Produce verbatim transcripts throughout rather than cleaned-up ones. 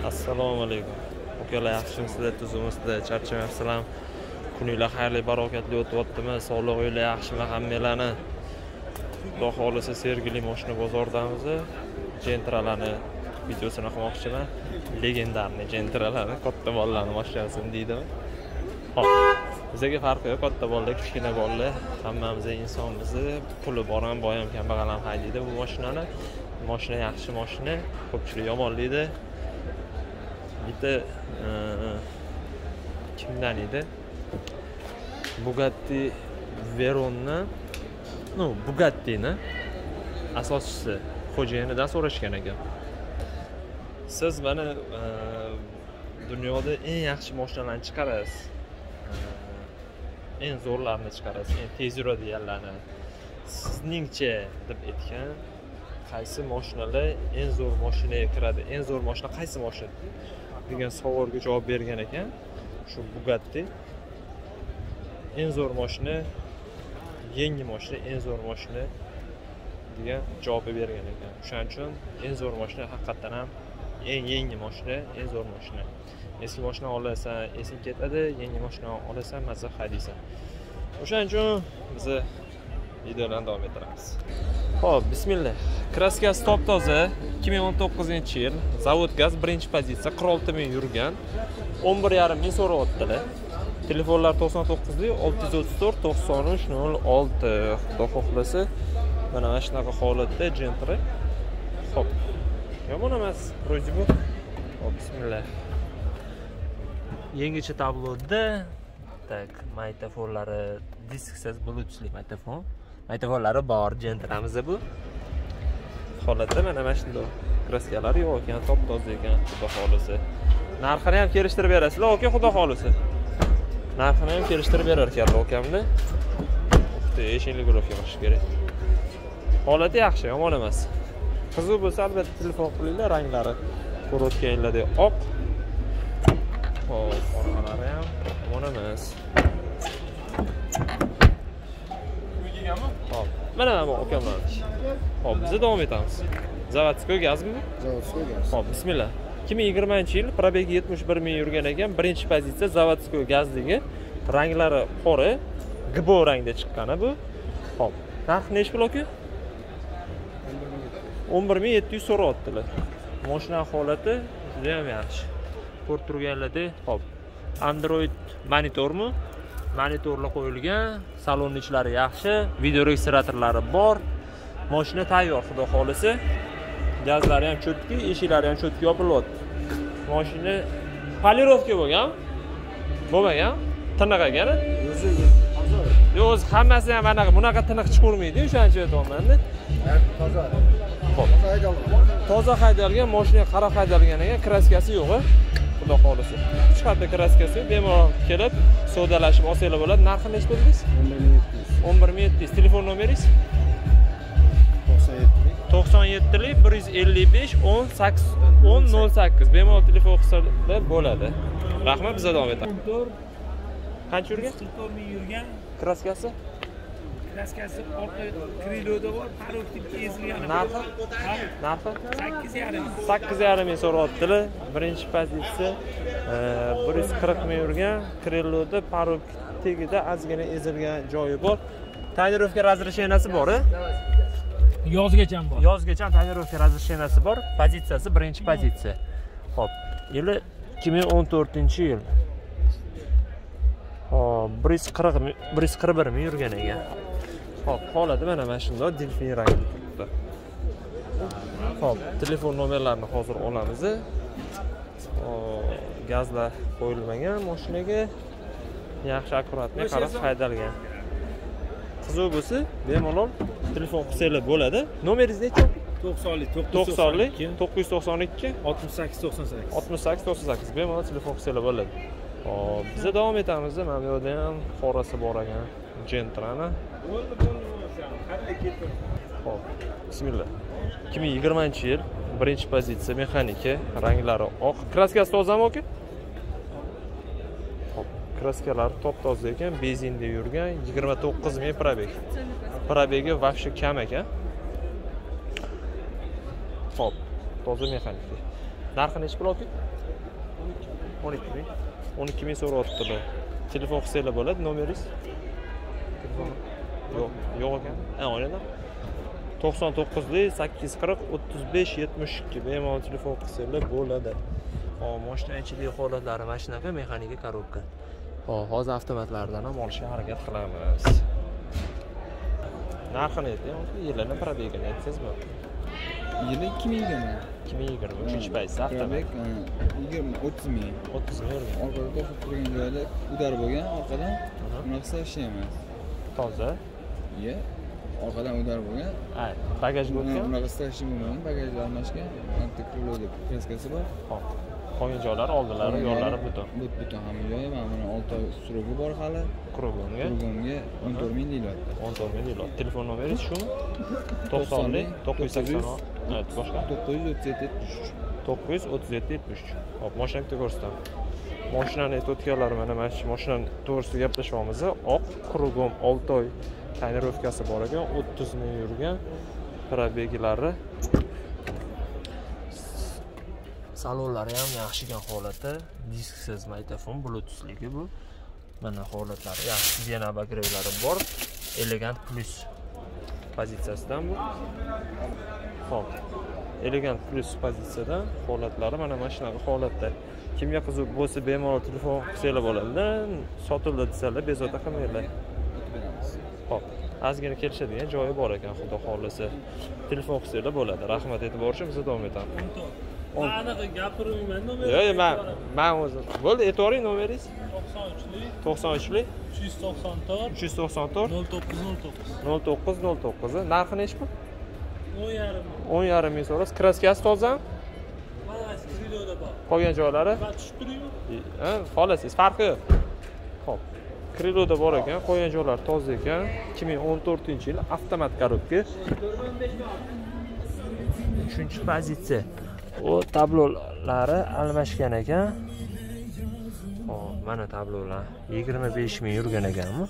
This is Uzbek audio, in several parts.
Assalomu alaykum. Ukalar yaxshimisizlar, tuzimizda charchamayapsizlar? Kuninglar xayrli, barokatli o'tyaptimi? Sog'lig'inglar yaxshimi hammalarni? Xudo xolisa Sergeli mashina bozoridamiz. Gentralarni videosini qilmoqchiman. Legendarniy gentralarni, katta bolalarning mashinasini deydimi? Hop. Bizga farqi yo'q, katta bolalar, kichkina bolalar, hammamiz insonmiz. Puli bor ham, boy ham, kambag'al ham haydaydi bu mashinani. Mashina yaxshi mashina, ko'pchilik yomonlaydi. Bitta kimdan edi? Bugatti Veyron'ni, no, Bugatti'ni asoschisi xo'jayinidan so'rashgan ekan. Siz mana dunyoda eng yaxshi mashinalarni chiqarasiz. Eng zo'rlarini chiqarasiz, eng tez yuradiganlarni. Sizningcha deb aytgan, qaysi mashinalar eng zo'r mashinaga kiradi? Eng zo'r mashina qaysi mashina degan savolga javob bergan ekan. Shu Bugatti eng zo'r mashina, yangi mashina, eng zo'r mashina degan javob bergan ekan. Shuning uchun eng zo'r mashina haqiqatan ham eng yangi mashina, eng zo'r mashina. Eski mashina olasan, esing ketadi, yangi mashina olasan, mazza haydaysan. O'shaning uchun biz videolarni davom ettiramiz. Xo'p, bismillah. Kraskasi top-toza, ikki ming o'n to'qqizinchi yil, zavod gaz birinchi pozitsiya, qirq olti ming yurgan, o'n bir yarim ming so'rayaptilar. Telefonlar to'qson to'qqiz olti yuz o'ttiz to'rt to'qson uch nol olti. Xudo xohlasa, mana mana shunaqa holatda Gentra. Xo'p. Yomon emas, vроде bu. Xo'p, bismillah. Yangicha tabloda, tak, magnitofonlari disksiz bluetoothli magnitofon. Magnitofonlari bor Gentramizda bu. Holatda mana mana shunday kraskalar yo'q ekan, top-toza ekan, xudo xolisa. Narxini ham kelishtirib berasizlar, oka, xudo xolisa. Narxini ham kelishtirib berar ekanlar okamni. Bitta eshikli guruhga borish kerak. Holati yaxshi, yomon emas. Qiziq bo'lsa albatta telefon qilinglar, ranglari ko'rayotganinglardek oq. Xo'p, orqalari ham yomon emas. Hop, mana mana okamlar. Hop, biz davom etamiz. Zavodskoy gazmi? Zavodskoy gaz. Hop, bismillah. ikki ming yigirmanchi yil, probegi yetmish bir ming yurgan ekan, birinchi pozitsiya zavodskoy gazligi. Ranglari qora, gbo rangda chiqqani bu. Hop, narxi nech pul aka? o'n bir ming yetti yuz so'rayaptilar. Mashina holati juda ham yaxshi. Ko'rib turganlardek, hop. Android monitormi? Monitorlar qo'yilgan, salon ichlari yaxshi, video registratorlari bor. Mashina tayyor, xudo xolisa. Gazlari ham cho'tki, eshiklari ham cho'tki yopilyapti. Mashina polirovka bo'lgan. Bo'lmagan? Tiniq ekan. O'zi toza. Yo'q, o'zi hammasi ham anaqa, bunaqa tiniq chiqurmaydi, o'shaning uchun aytayapman-da. Toza. Xo'p. Toza haydalgan. Toza haydalgan, mashina qarab haydalgan ekan, kraskasi yo'q. Xudo xolisa. Hech qanday kraskasi bemalol kelib, savdolashib olsanglar bo'ladi. Narxi nech dedingiz? o'n bir ming yetti yuz. Telefon nomeringiz? to'qson yetti bir yuz ellik besh o'n sakkiz o'n nol sakkiz. Bemalol telefon qilsalar bo'ladi. Rahmat, bizga davom etamiz. Qancha yurgan? qirq to'rt ming yurgan. Kraskasi? Kraskasi orqa kriloda bor, paroktiv ezilgan. Narxi? Narxi? sakkiz yarim. sakkiz yarim ming so'rayaptilar. Birinchi pozitsiya bir yuz qirq ming yurgan, kriloda paroktivida ozgina ezilgan joyi bor. Tonirovka razresheniyasi bor-a? Yozgacha bor. Yozgacha tonirovka razresheniyasi bor. Pozitsiyasi birinchi pozitsiya. Xo'p, yili ikki ming o'n to'rtinchi yil. Hop, bir yuz qirq bir yuz qirq bir ming yurgan ekan. Hop, holati mana mana shunday delfin rangda turibdi. Hop, telefon nomerlarini hozir olamiz. Gazlar qo'yilmagan mashinaga. Yaxshi akkuratni qarab haydalgan. Qiziq bo'lsa, bemalol telefon qilsanglar bo'ladi. Nomeringiz necha? to'qsonlik to'qsonlik to'qqiz yuz to'qson ikki oltmish sakkiz to'qson sakkiz. oltmish sakkiz to'qson sakkiz. Bemalol telefon qilsanglar bo'ladi. Hop, biz davom etamiz. Mana bu yerda ham qorasi bor ekan. Gentrani. Bo'ldi, bo'ldi, qanday ketdi? Hop, bismillah. ikki ming yigirmanchi yil, birinchi pozitsiya, mexanika, ranglari oq. Kraskasi tozami aka? Hop, kraskalar top-toza ekan, benzinda yurgan, yigirma to'qqiz ming probeg. Probegi вообще kam ekan. Hop, toza mexanika. Narxi nechi pul aka? o'n ikki ming. o'n ikki ming so'rayaptilar. Telefon qilsanglar bo'ladi, nomeringiz? Telefon yo'q, yo'q ekan. Ha, o'ynadim. to'qson to'qqizlik sakkiz yuz qirq o'ttiz besh yetmish ikki bemalol telefon qilsanglar bo'ladi. Hop, mashina ichidagi holatlari mana shunaqa, mexanika korobka. Hop, hozir avtomatlardan ham olishga harakat qilamiz. Narxini ayting, yilini probegini aytsangizmi? Yili ikki ming yigirma. ikki ming yigirma uchinchi payt avtomat. yigirma o'ttiz ming. o'ttiz ming yurgan. Orqada to'xtab turgan joyda udar bo'lgan, orqadan bunaqasi ishlayapmiz. Toza. Iye. Orqadan udar bo'lgan. Ha, bagaj bo'lgan. Bunaqasi ishim bo'lmagan, bagajni almashgan. Antikrilo deb kraskasi bor. Hop. Qolgan joylari oldilari, yo'llari butun. But butun hamma joyi. Mana buni olti oy srogi bor hali. Krugonga Krugonga o'n to'rt ming deyilyapti. o'n to'rt ming deyiladi. Telefon nomeringiz shumi? to'qsonlik to'qqiz yuz sakson. Evet, boshqa. to'qqiz yuz o'ttiz yetti yetmish uch. to'qqiz yuz o'ttiz yetti yetmish uch. Hop, mashinani bitta ko'rsataman. Mashinani aytayotganlar mana mana shu mashinani to'g'risida gaplashyapmiz. Oq Krugon olti oy tonirovkasi bor ekan, o'ttiz ming yurgan. Probeglari. Salonlari ham yaxshi ekan holati. Disksiz magnitofon, bluetooth bu. Mana holatlari yaxshi, yana bagrevlari bor. Elegant plus pozitsiyasidan bu. Hop. Elegant plus pozitsiyadan holatlari mana mana shunaqa holatda. Kimga qiziq bo'lsa bemalol telefon qilsanglar bo'ladi. Sotildi desalar bezovta qilmanglar. Hop. Ozgina kelishadigan joyi bor ekan, xudo xolisa. Telefon qilsanglar bo'ladi. Rahmat aytib borishim, biz davom etamiz. Anaqa gapirmayman nomeri. Yo'q, men men o'zim. Bo'ldi, aytvoring nomeringiz. to'qson uchlik to'qson uchlik uch yuz to'qson to'rt uch yuz to'qson to'rt nol to'qqiz nol to'qqiz nol to'qqiz nol to'qqiz. Narxi nechi pul? o'n yarim ming. o'n yarim ming so'rasiz. Kraskasi tozami? Mana shu videoda bor. Qolgan joylari? Va tushib turibmi? Ha, xolasiz, farqi yo'q. Xo'p. Kriloda bor ekan, qolgan joylari toza ekan. ikki ming o'n to'rtinchi yil avtomat korobka. uchinchi pozitsiya. O tablolari almashgan ekan. Hop, mana tablolar yigirma besh ming yurgan ekanmi?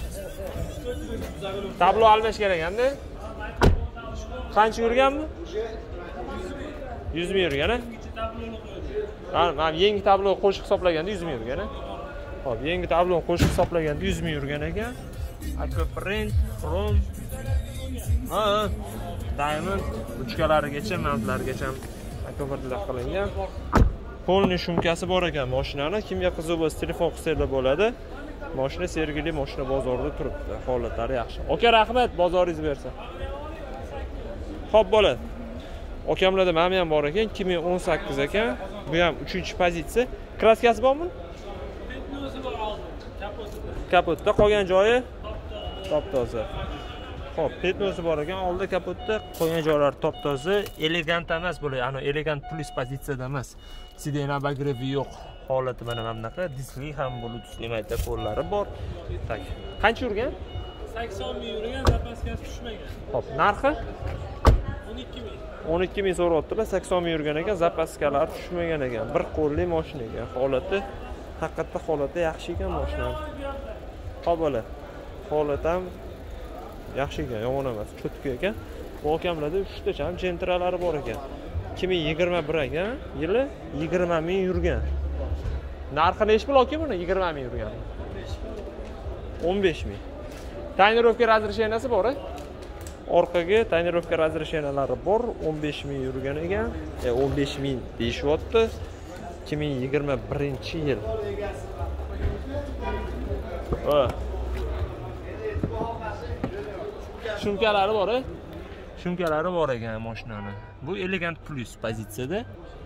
Tablo almashgan ekanda? Qancha yurganmi? yuz ming yurgan-a? Ha, men yangi tablo qo'shib hisoblaganda yuz ming yurgan-a? Hop, yangi tabloni qo'shib hisoblaganda yuz ming yurgan ekan. Aquaprint, Chrome. Ha, Diamond uchkalarigacha, mantlarigacha aquaprintlar qilingan. Polni shumkasi bor ekan mashinani. Kimga qiziq bo'lsa telefon qilsanglar bo'ladi. Mashina Sergeli mashina bozorida turibdi. Holatlari yaxshi. Aka, rahmat, bozoringiz bersin. Xo'p, bo'ladi. Akamlarda mana ham bor ekan, ikki ming o'n sakkiz ekan. Bu ham uchinchi pozitsiya. Kraskasi bormi? Petnosi bor hozir. Kapotida. Kapotda qolgan joyi top-toza. Xo'p, petnosi bor ekan, oldida kapotda qolgan joylari top-toza, elegant emas bo'ladi. Ano elegant plus pozitsiyada emas. Sidena bagrevi yo'q. Holati mana bunaqa, diskli ham bluetoothli mikrofonlari bor. Tak. Qancha yurgan? sakson ming yurgan, zapaskasi tushmagan. Xo'p, narxi o'n ikki ming. o'n ikki ming so'rayaptilar, sakson ming yurgan ekan, zapaskalari tushmagan ekan. Bir qo'lli mashina ekan. Holati haqiqatda holati yaxshi ekan mashina. Xo'p, bo'ladi. Holati ham yaxshi ekan, yomon emas, cho'tka ekan. Bu akamlarda uchta ham jentralari bor ekan. ikki ming yigirma bir ekan, yili yigirma ming yurgan. Narxi nechi pul aka buni? yigirma ming yurgan. o'n besh ming. Tonirovka razresheniyasi bor-a? Orqaga tonirovka razresheniyalari bor, o'n besh ming yurgan ekan. E, o'n besh ming deyishyapti. ikki ming yigirma birinchi yil. Va shumkalari bor-a? Shumkalari bor ekan mashinani. Bu elegant plus pozitsiyada.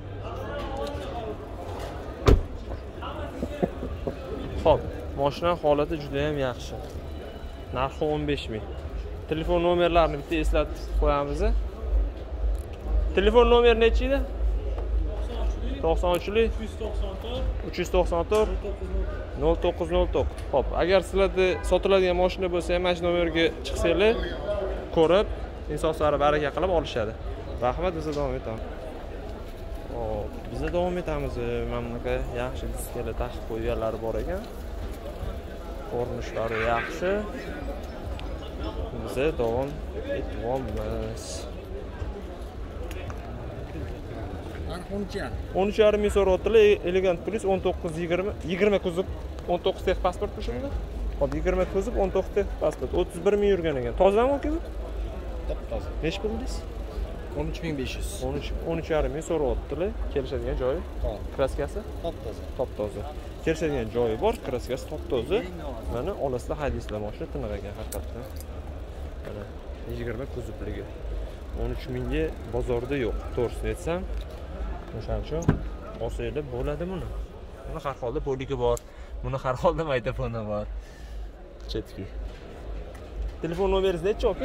Xo'p, mashina holati juda ham yaxshi. Narxi o'n besh ming. Telefon nomerlarini bitta eslatib qo'yamiz. Telefon nomeri nechi edi? to'qson uchlik uch yuz to'qson to'rt nol to'qqiz nol to'qqiz. Xo'p, agar sizlarda sotiladigan mashina bo'lsa, ham shu nomerga chiqsanglar, ko'rib, insonlari baraka qilib olishadi. Rahmat, biz davom etamiz. Hop, biz davom etamiz. Mana bunaqa yaxshi diskalar taqib qo'yganlari bor ekan. Ko'rinishlari yaxshi. Biz davom etyapmiz. narxi o'n uch yarim. o'n uch yarim ming so'rayaptilar. Elegant plus o'n to'qqiz yigirma yigirma kuzov o'n to'qqiz tex pasport qo'shildi. Hop yigirma kuzov o'n to'qqiz tex pasport o'ttiz bir ming yurgan ekan. Tozami aka bu? Top-toza. Nechi puldiz? o'n uch ming besh yuz. o'n uch o'n uch yarim ming so'rayaptilar. Kelishadigan joyi? To'g'ri. Kraskasi? Top-toza. Top-toza. Kelishadigan joyi bor, kraskasi top-toza. Mana olasizlar, haydasizlar, mashina tiniq ekan haqiqatdan. Mana yigirma kuzovligi. o'n uch mingga bozorda yo'q. To'g'risini aytsam, o'shaning uchun olsanglar bo'ladi buni. Buni har holda poligi bor. Buni har holda maytafoni bor. Chetki. Telefon nomeringiz nechi aka?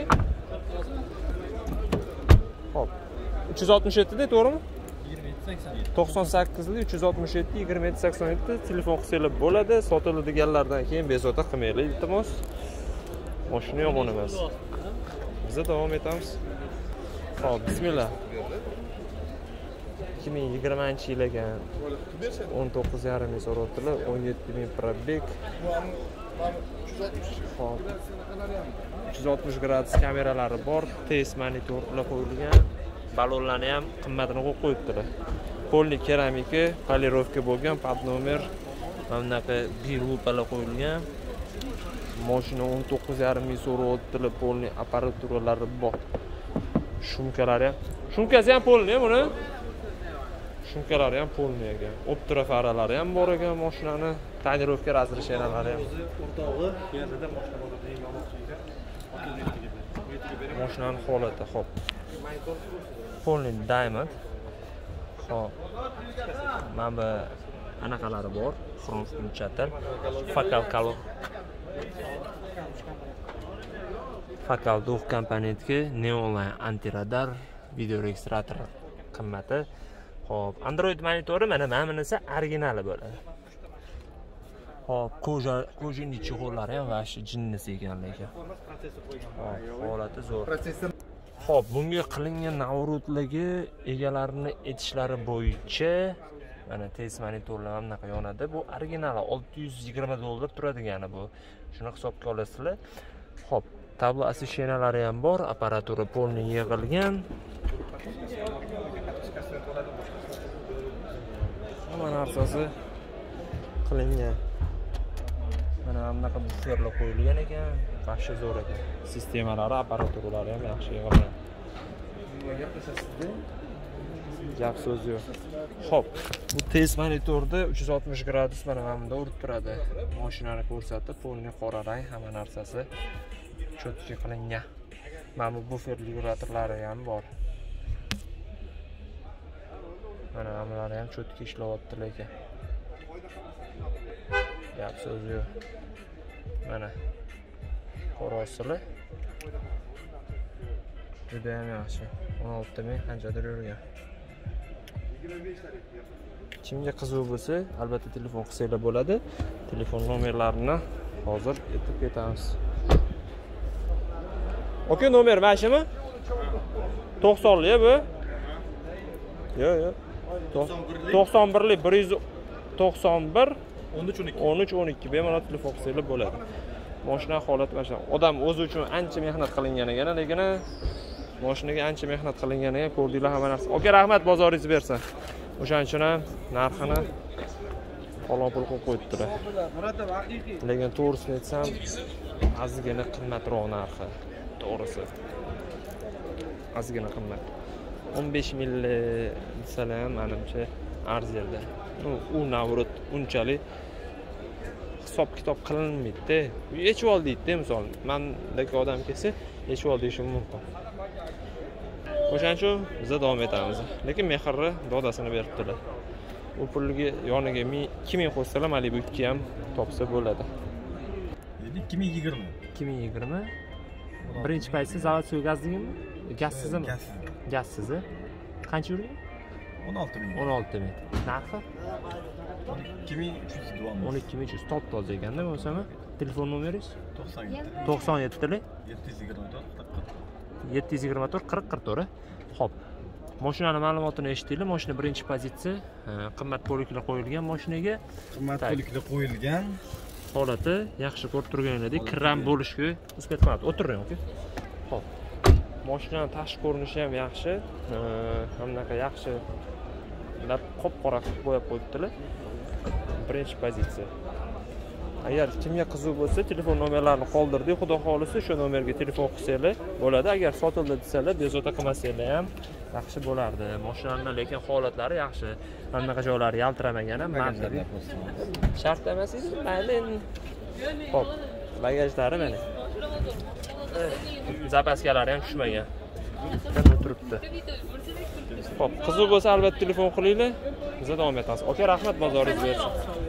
Hop. uch yuz oltmish yetti da, to'g'rimi? yigirma yetti sakson yetti. to'qson sakkiz uch yuz oltmish yetti yigirma yetti sakson yetti telefon qilsanglar bo'ladi. Sotiladiganlardan keyin bezovta qilmanglar, iltimos. Mashina yomon emas. Biz davom etamiz. Hop, bismillah. ikki ming yigirmanchi yil ekan. o'n to'qqiz yarim ming so'rayaptilar. o'n yetti ming probeg. Hop. uch yuz oltmish gradus kameralari bor, test monitorlar qo'yilgan. Balonlarni ham qimmatini qo'yib qo'yibdilar. Polni keramika, polirovka bo'lgan, pad nomer, mana bunaqa birupalar qo'yilgan. Mashina o'n to'qqiz yarim ming so'rayaptilar, polni apparaturalari bor. Shumkalari ham. Shumkasi ham polni buni. Shumkalari ham polni ekan. Optira faralari ham bor ekan mashinani. Tonirovka razreshenalari ham. O'rtog'i yerda mashina bo'ladi, yo'qchiga. Mashinaning holati, xo'p. Polni Diamond. Xo'p. Mana bu anaqalari bor, xrom funchatar. Fakal kalor. Fakal duh komponentga Neoline antiradar, video registrator qimmati. Xo'p, Android monitori mana mana bunisi originali bo'ladi. Hop, koja, kojini chig'ollari ham vashi jinnisi ekan lekin. Hop, holati zo'r. Hop, bunga qilingan navrutlarga egalarini etishlari bo'yicha mana test monitorlar ham bunaqa yonadi. Bu originali olti yuz yigirma dollar turadigani bu. Shuni hisobga olasizlar. Hop, tablo освещениялari ham bor, apparatura polni yig'ilgan. Hamma narsasi qilingan. Mana bunaqa buferlar qo'yilgan ekan, baxshi zo'r ekan. Sistemalari, apparaturalari ham yaxshi yig'ilgan. Gap so'z yo'q. Xo'p, bu test monitorda uch yuz oltmish gradus mana bunda urib turadi. Mashinani ko'rsatib, polni qora rang, hamma narsasi cho'tki qilingan. Mana bu bufer regulatorlari ham bor. Mana bular ham cho'tki ishlayapti lekin. Gap so'z yo'q. Mana qorosili. Juda ham yaxshi. o'n olti ming qanchadir yurgan. Kimga qiziq bo'lsa, albatta telefon qilsanglar bo'ladi. Telefon nomerlarini hozir aytib ketamiz. Oke, nomer mashimi? to'qsonli bu. Yo'q, yo'q. to'qson birlik bir yuz to'qson bir o'n uch o'n ikki bemalol telefon qilsanglar bo'ladi. Mashina holati mana odam o'zi uchun ancha mehnat qilingan ekan, lekin mashinaga ancha mehnat qilingan ekan, ko'rdinglar hamma narsa. Oka, rahmat, bozoringiz bersin. O'shaning uchun ham narxini falon pul qo'yib qo'yibdilar. Lekin to'g'risini aytsam, ozgina qimmatroq narxi. To'g'risi. Ozgina qimmat. o'n besh ming desalar ham menimcha arziydi. U navrut unchalik hisob kitob qilinmaydi. Yechib ol deydi, misol. Mendagi odam kelsa, yechib ol deyishim mumkin. O'shaning uchun biz davom etamiz. Lekin mehrni dodasini beribdilar. U pulga yoniga ikki ming qo'ysalar, Malibu ikki ham topsa bo'ladi. ikki ming yigirma. ikki ming yigirma. Birinchi paytda zavodsiz gazdingmi? Gazsizmi? Gazsiz. Qancha yurgan? o'n olti ming. o'n olti ming. Narxi? o'n ikki ming uch yuz dollar. o'n ikki ming uch yuz top toza ekanda, bo'lsa-mi? Telefon nomeringiz? to'qson yetti. to'qson yetti yetti yuz yigirma to'rt qirq qirq. yetti yuz yigirma to'rt qirq qirq to'rt. Xo'p. Mashinani ma'lumotini eshitdinglar. Mashina birinchi pozitsiya, qimmat poliklar qo'yilgan mashinaga. Qimmat poliklar qo'yilgan. Holati yaxshi ko'rib turganingizdek, kiram bo'lishga uspet qiladi. O'tiring, aka. Xo'p. Mashinaning tashqi ko'rinishi ham yaxshi. Hamnaqa yaxshi Ular qop-qora qilib bo'yab qo'yibdilar. Birinchi pozitsiya. Agar kimga qiziq bo'lsa, telefon nomerlarini qoldirdik. Xudo xolisa shu nomerga telefon qilsanglar bo'ladi. Agar sotildi desalar, bezovta qilmasanglar ham yaxshi bo'lardi. Mashinaning lekin holatlari yaxshi. Hamma joylari yaltiramagan ham ma'lum. Shart emas edi, mayli. Xo'p, bagajlari mana. Zapaskalari ham tushmagan. Qanday turibdi? Xo'p, qiziq bo'lsa albatta telefon qilinglar. Biz davom etamiz. Aka, rahmat, bozoringiz bersin.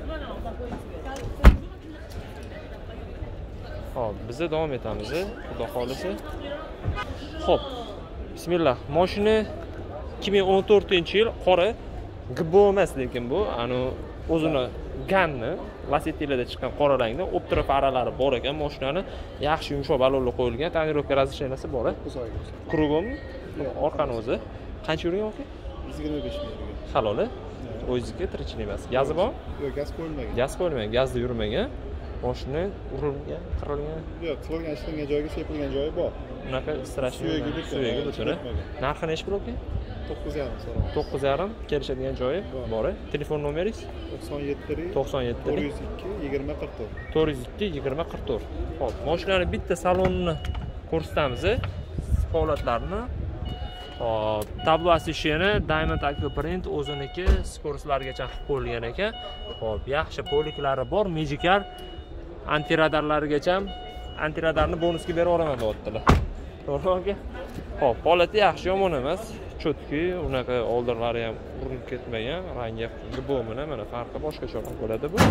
Xo'p, biz davom etamiz, xudo xolisa. Xo'p, bismillah. Mashina ikki ming o'n to'rtinchi yil qora gbo emas, lekin bu ani o'zini ganni Lasettilarda chiqqan qora rangda optira faralari bor ekan. Mashinani yaxshi yumshoq balonlar qo'yilgan, tonirovka razрешениyaси bor. Krugom orqani o'zi qancha yurgan aka? yuz yigirma besh ming yurgan. Halol. O'ziga tirichin emas. Gazi bor? Yo'q, gaz qo'yilmagan. Gaz qo'yilmagan, gazda yurmagan. Mashina urilgan, qirilgan. Yo'q, qirilgan ishlangan joyga sepilgan joyi bor. Unaqa strashniy suyagi butuni. Narxi nechi pul aka? to'qqiz yarim so'rayapti. to'qqiz yarim kelishadigan joyi bor. Telefon nomeringiz? to'qson yetti to'qson yetti to'rt yuz ikki yigirma qirq to'rt. to'rt yuz ikki yigirma qirq to'rt. Xo'p, mashinaning bitta salonini ko'rsatamiz. Holatlarini. Hop, tablo asishini Diamond Aqua Print o'ziniki skorslargacha qilib qo'yilgan ekan. Hop, yaxshi poliklari bor, Magicar antiradarlarigacha ham antiradarni bonusga berib yuboraman deyaptilar. To'g'rimi aka? Hop, holati yaxshi, yomon emas. Chotki, unaqa oldinlari ham urinib ketmagan, rangi gbo bilan mana farqi boshqacha bo'ladi bu.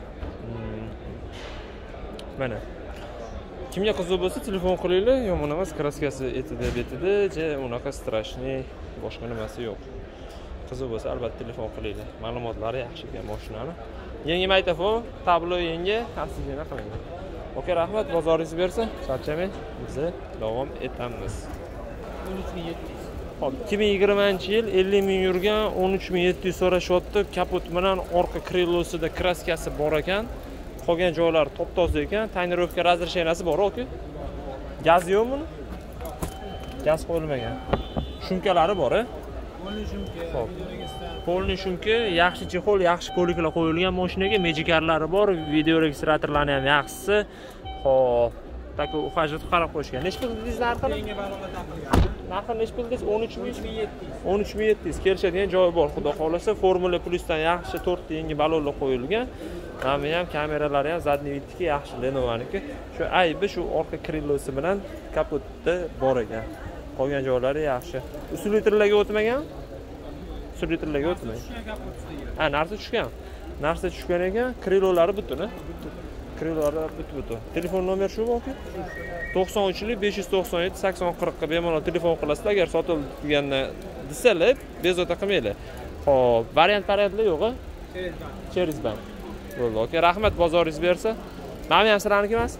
Mana kimga qiziq bo'lsa telefon qilinglar, yomon emas, kraskasi etida betida, je unaqa strashniy boshqa nimasi yo'q. Qiziq bo'lsa albatta telefon qilinglar. Ma'lumotlari yaxshi ekan mashinani. Yangi magnitofon, tablo yangi, xavfsizlikni qilinglar. Okey, rahmat, bozoringiz bersin. Charchamang, biz davom etamiz. o'n uch ming yetti yuz. Hop, ikki ming yigirmanchi yil ellik ming yurgan, o'n uch ming yetti yuz so'rashyapti. Kapot bilan orqa krelosida kraskasi bor ekan. Qolgan joylari top-toza ekan. Tonirovka razрешениyasi bor, aka. Gaz yo'qmi? Gaz qo'yilmagan. Shumkalari bor-a? Polni shumka. Xo'p. Polni shumka, yaxshi chexol, yaxshi poliklar qo'yilgan mashinaga, Magicarlari bor, video registratorlari ham yaxshisi. Xo'p, taka ухаживать qarab qo'yishgan. Nechta pul dedingiz narxini? Yangi balonlar taqilgan. Narxi nechta pul dedingiz? o'n uch ming yetti yuz. o'n uch ming yetti yuz kelishadigan joyi bor, xudo xolasa. Formula Plusdan yaxshi to'rtta yangi balonlar qo'yilgan. Mana ham kameralari ham zadniy vidniki yaxshi, Lenovo'niki. Shu aybi shu orqa krilosi bilan kapotda bor ekan. Qolgan joylari yaxshi. Usulitrlarga o'tmagan? Usulitrlarga o'tmagan. Ha, narsa tushgan. Narsa tushgan ekan, krilolari butun. Krilolari butun. Telefon nomer shu aka? to'qson uch besh yuz to'qson yetti sakson qirq ga bemalol telefon qilasizlar. Agar sotildi deganda desalar, bezovta qilmanglar. Xo'p, variant variantlar yo'q-a? Через bank. Bo'ldi, aka. Rahmat, bozoringiz bersa. Mana ham sizlarniki emas?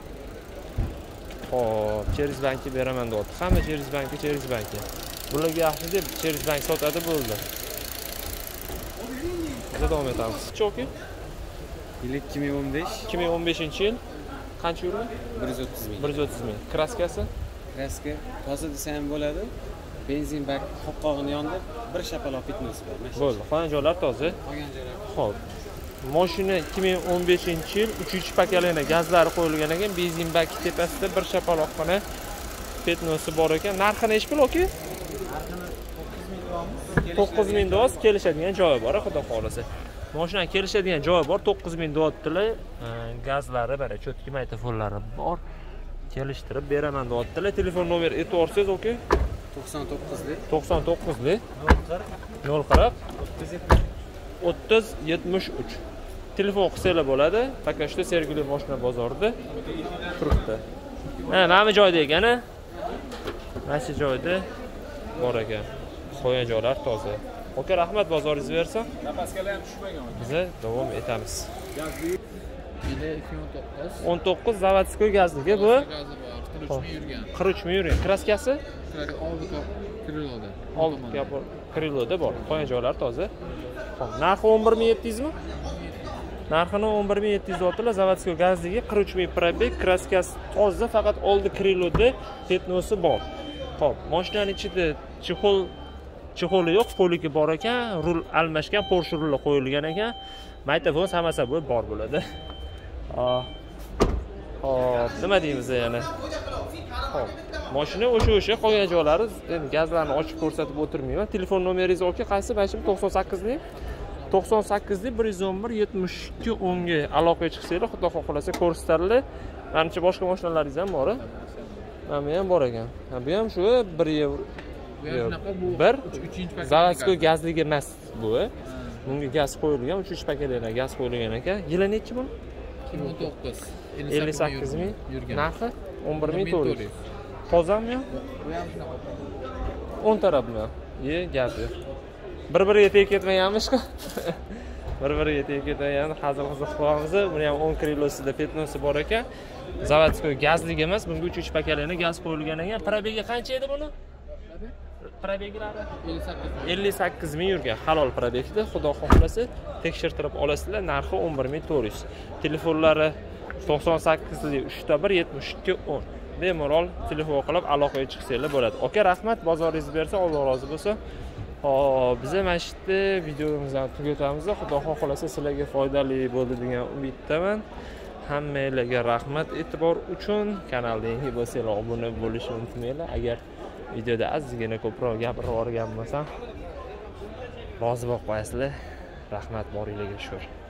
Xo'p, через bankga beraman deyapti. Hamma через bankga, через bankga. Bularga yaxshi deb через bank sotadi, bo'ldi. Biz davom etamiz. Cho'ki? Yil ikki ming o'n besh. ikki ming o'n beshinchi yil qancha yurgan? bir yuz o'ttiz ming. bir yuz o'ttiz ming. Kraskasi? Kraska toza desa ham bo'ladi. Benzin bak qopqog'ini yonida bir shapaloq fitness bor. Bo'ldi. Qolgan joylar toza. Qolgan joylar. Xo'p. Mashina ikki ming o'n beshinchi yil uchinchi pakalina gazlari qo'yilgan ekan. Benzin bak tepasida bir shapaloqxona fitnessi bor ekan. Narxi nechi pul aka? to'qqiz ming do'st kelishadigan joyi bor, xudo xolasa. Mashina kelishadigan joyi bor, to'qqiz ming deyaptilar. Gazlari bara, cho'tki magnitofonlari bor. Kelishtirib beraman deyaptilar. Telefon nomer aytib o'rsangiz, aka. to'qson to'qqizlik. to'qson to'qqizlik nol qirq o'ttiz yetmish uch. Telefon qilsanglar bo'ladi. Pakashda Sergeli mashina bozorida turibdi. Ha, mana bu joyda ekan, a? Mana shu joyda bor ekan. Qo'ygan joylar toza. Aka, rahmat, bozoringiz bersa. Zapaskalar ham tushmagan. Biz davom etamiz. Yili ikki ming o'n to'qqiz. o'n to'qqiz zavodskiy gazniki bu. Gazi bor. qirq uch ming yurgan. qirq uch ming yurgan. Kraskasi? Oldi kriloda. Oldi kapor kriloda bor. Qo'ygan joylar toza. Xo'p, narxi o'n bir ming yetti yuz mi? Narxini o'n bir ming yetti yuz otdilar. Zavodskiy gazniki qirq uch ming probeg, kraskasi toza, faqat oldi kriloda fitnessi bor. Xo'p, mashinaning ichida chexol chexoli yo'q, poliki bor ekan, rul almashgan, Porsche ruli qo'yilgan ekan. Magnitofon hammasi bo'lib bor bo'ladi. Hop. Hop, nima deymiz yana? Hop. Mashina o'sha-o'sha qolgan joylari, endi gazlarni ochib ko'rsatib o'tirmayman. Telefon nomeringizni olib, qaysi bashim to'qson sakkizlik to'qson sakkizlik bir yuz o'n bir yetmish ikki o'n ga aloqaga chiqsanglar, xudo xohlasa ko'rsatadilar. Menimcha boshqa mashinalaringiz ham bor. Mana bu ham bor ekan. Bu ham shu bir yevro. Bu ham shunaqa, bu bir uchinchi paket. Zavodskoy gazligi emas bu. Bunga gaz qo'yilgan, uchinchi paketlar gaz qo'yilgan ekan. Yili nechi bu? ikki ming o'n to'qqiz. ellik sakkiz ming yurgan. narxi o'n bir ming to'rt yuz. Tozami? Bu ham shunaqa. o'n tarafmi? Ye, gaz yo'q. Bir-biriga tegib ketmaganmiz-ku. Bir-biriga tegib ketmagan, hazil qiziq qilamiz. Buni ham o'n kilosida petnosi bor ekan. Zavodskoy gazligi emas, bunga uchinchi paketlarni gaz qo'yilgan ekan. Probegi qancha edi buni? Probeglari ellik sakkiz ming yurgan. Halol probegda, xudo xohlasa tekshirtirib olasizlar. Narxi o'n bir ming to'rt yuz. Telefonlari to'qson sakkizlik uch bir yetmish ikki o'n. Bemalol telefon qilib aloqaga chiqsanglar bo'ladi. Aka, rahmat, bozoringiz bersa, Alloh rozi bo'lsa. Hop, biz mana shu yerda videomizni tugatamiz. Xudo xohlasa sizlarga foydali bo'ldi degan umiddaman. Hammanglarga rahmat e'tibor uchun. Kanalga yangi bo'lsanglar obuna bo'lishni unutmanglar. Agar videoda ozgina ko'proq gapirib yuborgan bo'lsam, rozi bo'lib qo'yasizlar. Rahmat boringlarga shukr.